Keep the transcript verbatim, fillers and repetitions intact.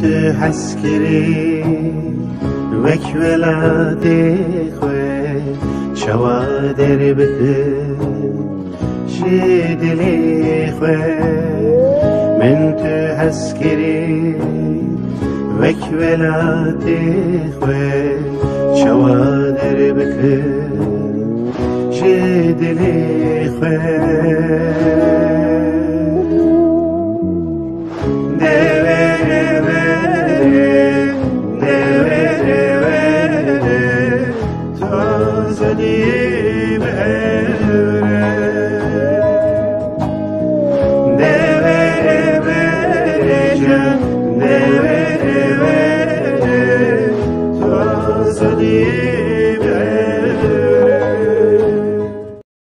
تو حسکری وک ولادی خوی شوادر بکن شدلی خوی من تو حسکری وک ولادی خوی شوادر بکن شدلی خوی